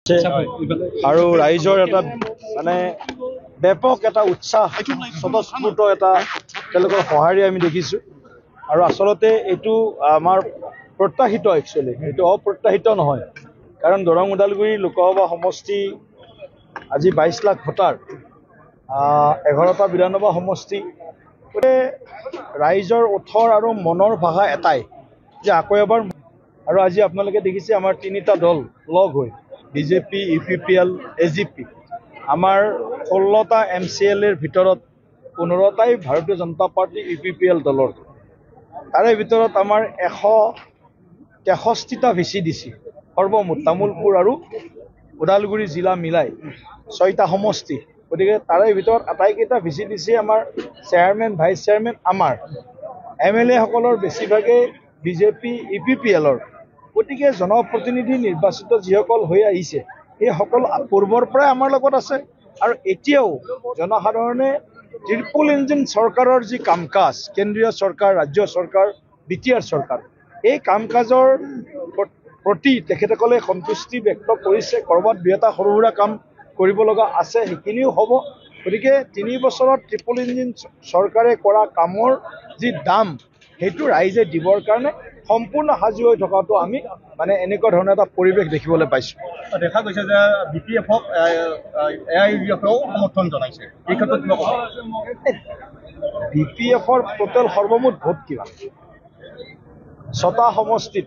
আৰু ৰাইজৰ এটা মানে ব্যাপক এটা উৎসাহ স্বতঃস্ফূৰ্ত এটা তেওঁলোকৰ সঁহাৰি আমি দেখিছোঁ আৰু আচলতে এইটো আমাৰ প্ৰত্যাশিত একচুৱেলি এইটো অপ্ৰত্যাশিত নহয় কাৰণ দৰং ওদালগুৰি লোকসভা সমষ্টি আজি 22 লাখ ভোটাৰ 11টা বিধানসভা সমষ্টি ৰাইজৰ ওঠৰ আৰু মনৰ ভাষা এটাই যে আকৌ এবাৰ আৰু আজি আপোনালোকে দেখিছে আমাৰ তিনিটা দল লগ হৈ বিজেপি ইউপিপিএল এজিপি আমাৰ 16টা MCLৰ ভিতৰত 15টাই ভাৰতীয় জনতা পাৰ্টি ইউপিপিএল দলৰ তাৰে ভিতৰত আমাৰ 163টা VCDC সৰ্বমুঠ তামুলপুৰ আৰু ওদালগুৰি জিলা মিলাই 6টা সমষ্টি গতিকে তাৰে ভিতৰত আটাইকেইটা VCDC আমাৰ চেয়াৰমেন ভাইচ চেয়াৰমেন আমাৰ MLA সকলৰ বেছিভাগে বিজেপি ইউপিপিএলৰ গতিকে জনপ্ৰতিনিধি নিৰ্বাচিত যিসকল হৈ আহিছে এই সকল পূৰ্বৰ পৰাই আমাৰ লগত আছে আৰু এতিয়াও জনসাধাৰণে ট্ৰিপল ইঞ্জিন চৰকাৰৰ যি কামকাজ কেন্দ্ৰীয় চৰকাৰ ৰাজ্য চৰকাৰ বিটিআৰ চৰকাৰ এই কামকাজৰ প্ৰতি তেখেতসকলে সন্তুষ্টি ব্যক্ত কৰিছে কৰবাত দুটা সৰু সুৰা কাম কৰিব লগা আছে সেইখিনিও হ'ব গতিকে 3 বছৰত ট্ৰিপল ইঞ্জিন চৰকাৰে কৰা কামৰ যি দাম সেইটো ৰাইজে দিবৰ কাৰণে সম্পূৰ্ণ সাজু হৈ থকাটো আমি মানে এনেকুৱা ধৰণৰ এটা পৰিৱেশ দেখিবলৈ পাইছোঁ দেখা গৈছে যে বিপিএফক এআইইউডিএফেও সমৰ্থন জনাইছে এই ক্ষেত্ৰত কিবা ক'ব বিপিএফৰ টোটেল সৰ্বমুঠ ভোট কিমান 6টা সমষ্টিত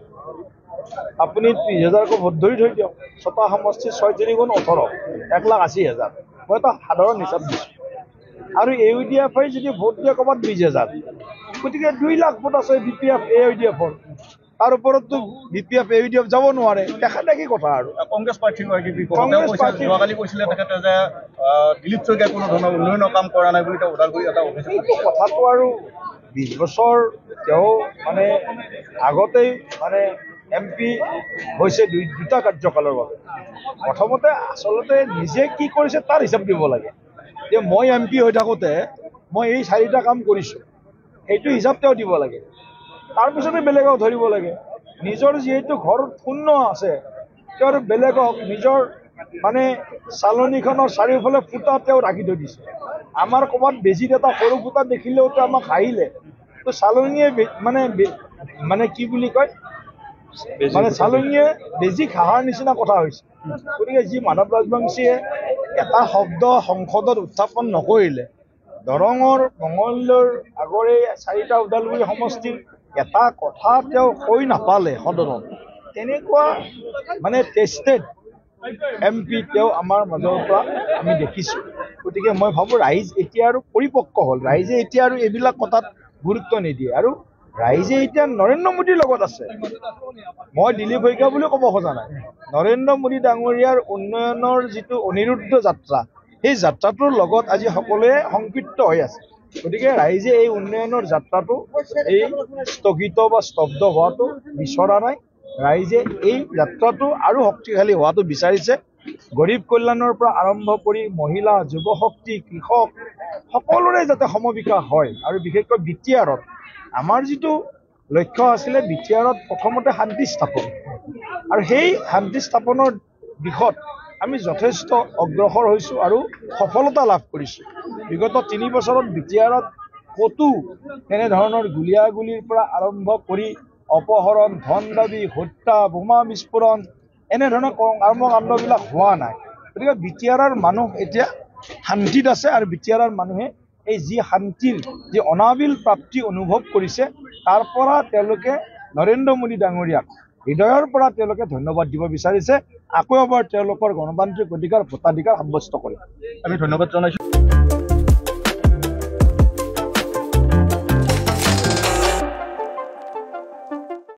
আপুনি 30,000কৈ ভোট ধৰি থৈ দিয়ক 6টা সমষ্টিত 6 × 3 = 18 1,80,000 মই এটা সাধাৰণ হিচাপ দিছোঁ আৰু ইউডিএফে যদি ভোট দিয়ে ক'ৰবাত 20,000 গতিকে 2 লাখ ভোট আছে বিপিএফ এআইইউডিএফৰ তাৰ ওপৰততো বিপিএফ এআইইউডিএফ যাব নোৱাৰে দেখাদেখি কথা আৰু কংগ্ৰেছ প্ৰাৰ্থীৰ যোৱাকালি কৈছিলে তেখেতে যে দিলীপ শইকীয়াই কোনো ধৰণৰ উন্নয়নৰ কাম কৰা নাই বুলি তেওঁ ওদালগুৰি এটা এইটো কথাটো আৰু 20 বছৰ তেওঁ মানে আগতেই মানে MP হৈছে দুটা কাৰ্যকালৰ বাবে প্ৰথমতে আচলতে নিজে কি কৰিছে তাৰ হিচাপ দিব লাগে যে মই MP হৈ থাকোঁতে মই এই 4টা কাম কৰিছোঁ সেইটো হিচাপ তেওঁ দিব লাগে তাৰপিছতে বেলেগক ধৰিব লাগে নিজৰ যিহেতু ঘৰ শূন্য আছে তেওঁৰ বেলেগক নিজৰ মানে চালনীখনৰ চাৰিওফালে ফুটা তেওঁ ৰাখি থৈ দিছে আমাৰ ক'ৰবাত বেজিত এটা সৰু ফুটা দেখিলেও তেওঁ আমাক হাঁহিলে তো চালনীয়ে মানে কি বুলি কয় মানে চালনীয়ে বেজি খাহাৰ নিচিনা কথা হৈছে গতিকে যি মাধৱ ৰাজবংশীয়ে এটা শব্দ সংসদত উত্থাপন নকৰিলে দৰঙৰ মঙলদৈৰ আগৰে 4টা ওদালগুৰি সমষ্টিৰ এটা কথা তেওঁ কৈ নাপালে সদনত তেনেকুৱা মানে টেষ্টেড MP তেওঁ আমাৰ মাজৰ পৰা আমি দেখিছোঁ গতিকে মই ভাবোঁ ৰাইজ এতিয়া আৰু পৰিপক্ক হ'ল ৰাইজে এতিয়া আৰু এইবিলাক কথাত গুৰুত্ব নিদিয়ে আৰু ৰাইজে এতিয়া নৰেন্দ্ৰ মোদীৰ লগত আছে মই দিলীপ শইকীয়া বুলি ক'ব খোজা নাই নৰেন্দ্ৰ মোদী ডাঙৰীয়াৰ উন্নয়নৰ যিটো অনিৰুদ্ধ যাত্ৰা সেই যাত্ৰাটোৰ লগত আজি সকলোৱে সংপৃক্ত হৈ আছে গতিকে ৰাইজে এই উন্নয়নৰ যাত্ৰাটো এই স্থগিত বা স্তব্ধ হোৱাটো বিচৰা নাই ৰাইজে এই যাত্ৰাটো আৰু শক্তিশালী হোৱাটো বিচাৰিছে গৰীব কল্যাণৰ পৰা আৰম্ভ কৰি মহিলা যুৱশক্তি কৃষক সকলোৰে যাতে সমবিকাশ হয় আৰু বিশেষকৈ বিটিআৰত আমাৰ যিটো লক্ষ্য আছিলে বিটিআৰত প্ৰথমতে শান্তি স্থাপন আৰু সেই শান্তি স্থাপনৰ দিশত আমি যথেষ্ট অগ্ৰসৰ হৈছোঁ আৰু সফলতা লাভ কৰিছোঁ বিগত 3 বছৰত বিটিআৰত ক'তো তেনেধৰণৰ গুলীয়াগুলিৰ পৰা আৰম্ভ কৰি অপহৰণ ধন দাবী হত্যা বোমা বিস্ফোৰণ এনেধৰণৰ কৰ্মকাণ্ডবিলাক হোৱা নাই গতিকে বিটিআৰৰ মানুহ এতিয়া শান্তিত আছে আৰু বিটিআৰৰ মানুহে এই যি শান্তিৰ যি অনাবিল প্ৰাপ্তি অনুভৱ কৰিছে তাৰ পৰা তেওঁলোকে নৰেন্দ্ৰ মোদী ডাঙৰীয়াক হৃদয়ৰ পৰা তেওঁলোকে ধন্যবাদ দিব বিচাৰিছে আকৌ এবাৰ তেওঁলোকৰ গণতান্ত্ৰিক অধিকাৰ ভোটাধিকাৰ সাব্যস্ত কৰে আমি ধন্যবাদ জনাইছোঁ